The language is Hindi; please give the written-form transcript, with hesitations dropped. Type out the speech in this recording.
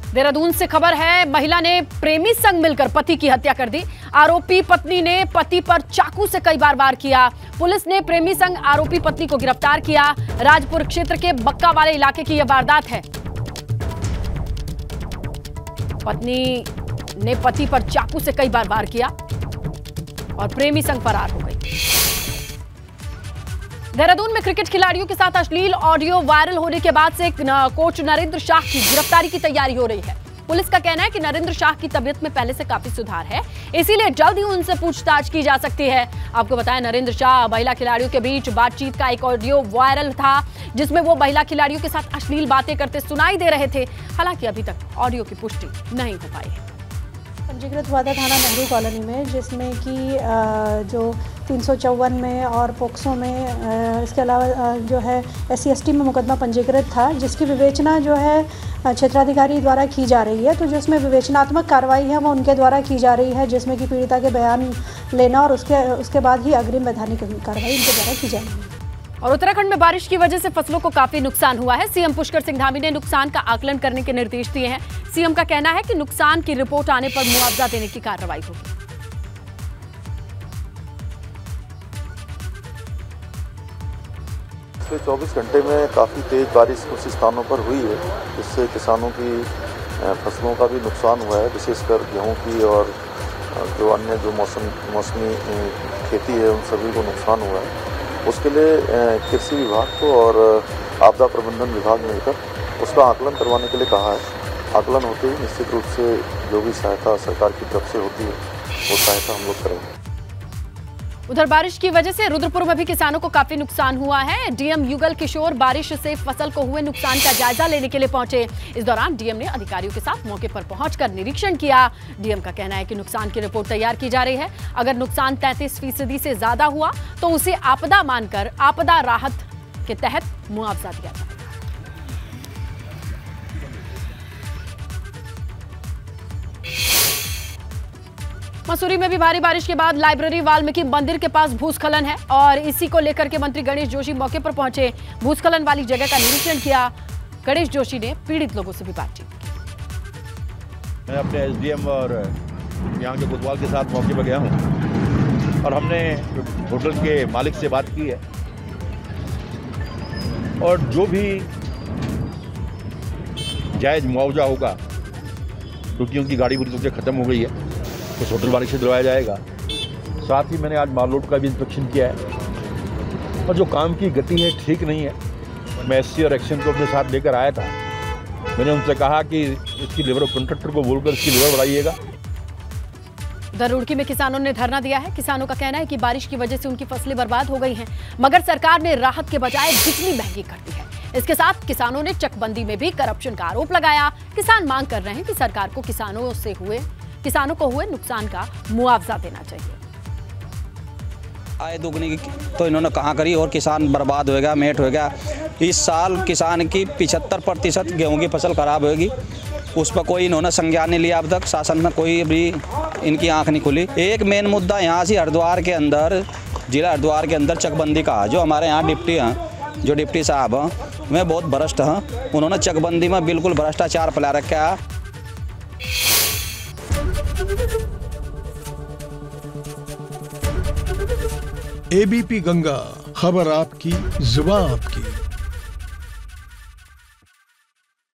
देहरादून से खबर है, महिला ने प्रेमी संग मिलकर पति की हत्या कर दी। आरोपी पत्नी ने पति पर चाकू से कई बार वार किया। पुलिस ने प्रेमी संग आरोपी पत्नी को गिरफ्तार किया। राजपुर क्षेत्र के बक्का वाले इलाके की यह वारदात है। पत्नी ने पति पर चाकू से कई बार वार किया और प्रेमी संग फरार हो गई। देहरादून में क्रिकेट खिलाड़ियों के साथ अश्लील ऑडियो वायरल होने के बाद से कोच नरेंद्र शाह की गिरफ्तारी की तैयारी हो रही है। पुलिस का कहना है कि नरेंद्र शाह की तबीयत में पहले से काफी सुधार है, इसीलिए जल्द ही उनसे पूछताछ की जा सकती है। आपको बताएं, नरेंद्र शाह महिला खिलाड़ियों के बीच बातचीत का एक ऑडियो वायरल था, जिसमें वो महिला खिलाड़ियों के साथ अश्लील बातें करते सुनाई दे रहे थे। हालांकि अभी तक ऑडियो की पुष्टि नहीं हो पाई है। पंजीकृत हुआ था थाना नेहरू कॉलोनी में, जिसमें कि जो 354 में और पोक्सो में, इसके अलावा जो है SC/ST में मुकदमा पंजीकृत था, जिसकी विवेचना जो है क्षेत्राधिकारी द्वारा की जा रही है। तो जो इसमें विवेचनात्मक कार्रवाई है वो उनके द्वारा की जा रही है, जिसमें कि पीड़िता के बयान लेना और उसके बाद ही अग्रिम वैधानिक कार्रवाई उनके द्वारा की जाएगी। और उत्तराखंड में बारिश की वजह से फसलों को काफी नुकसान हुआ है। सीएम पुष्कर सिंह धामी ने नुकसान का आकलन करने के निर्देश दिए हैं। सीएम का कहना है कि नुकसान की रिपोर्ट आने पर मुआवजा देने की कार्रवाई होगी। पिछले 24 घंटे में काफ़ी तेज़ बारिश कुछ स्थानों पर हुई है, जिससे किसानों की फसलों का भी नुकसान हुआ है, विशेषकर गेहूं की और जो अन्य जो मौसमी खेती है उन सभी को नुकसान हुआ है। उसके लिए कृषि विभाग को और आपदा प्रबंधन विभाग मिलकर उसका आकलन करवाने के लिए कहा है। आकलन होते ही निश्चित रूप से जो भी सहायता सरकार की तरफ से होती है वो सहायता हम लोग करेंगे। उधर बारिश की वजह से रुद्रपुर में भी किसानों को काफी नुकसान हुआ है। डीएम युगल किशोर बारिश से फसल को हुए नुकसान का जायजा लेने के लिए पहुंचे। इस दौरान डीएम ने अधिकारियों के साथ मौके पर पहुंचकर निरीक्षण किया। डीएम का कहना है कि नुकसान की रिपोर्ट तैयार की जा रही है। अगर नुकसान 33% से ज्यादा हुआ तो उसे आपदा मानकर आपदा राहत के तहत मुआवजा दिया जाए। मसूरी में भी भारी बारिश के बाद लाइब्रेरी वाल्मीकि मंदिर के पास भूस्खलन है और इसी को लेकर के मंत्री गणेश जोशी मौके पर पहुंचे। भूस्खलन वाली जगह का निरीक्षण किया। गणेश जोशी ने पीड़ित लोगों से भी बातचीत की। मैं अपने SDM और यहाँ के कोतवाल के साथ मौके पर गया हूँ और हमने होटल के मालिक से बात की है और जो भी जायज मुआवजा होगा, क्योंकि उनकी गाड़ी पूरी तरह से खत्म हो गई है, उस होटल मालिक से दिलवाया जाएगा। साथ ही मैंने आज माल रोड का भी इंस्पेक्शन किया है और जो काम की गति है ठीक नहीं है। मैं SC और एक्शन को अपने साथ लेकर आया था। मैंने उनसे कहा कि इसकी लेबर कॉन्ट्रैक्टर को बोलकर इसकी लेबर बढ़ाइएगा। उधर रुड़की में किसानों ने धरना दिया है। किसानों का कहना है कि बारिश की वजह से उनकी फसलें बर्बाद हो गई हैं, मगर सरकार ने राहत के बजाय बिजली महंगी कर दी है। इसके साथ किसानों ने चकबंदी में भी करप्शन का आरोप लगाया। किसान मांग कर रहे हैं कि सरकार को किसानों को हुए नुकसान का मुआवजा देना चाहिए। आय दुगनी तो इन्होंने कहाँ करी और किसान बर्बाद हो गया, मेट हो गया। इस साल किसान की 75% गेहूं की फसल खराब होगी, उस पर कोई इन्होंने संज्ञान नहीं लिया। अब तक शासन में कोई भी इनकी आंख नहीं खुली। एक मेन मुद्दा यहाँ से हरिद्वार के अंदर, जिला हरिद्वार के अंदर चकबंदी का, जो हमारे यहाँ डिप्टी हैं, जो डिप्टी साहब हैं, वे बहुत भ्रष्ट हैं। उन्होंने चकबंदी में बिल्कुल भ्रष्टाचार फैला रखा है। ABP गंगा, खबर आपकी, जुबान आपकी।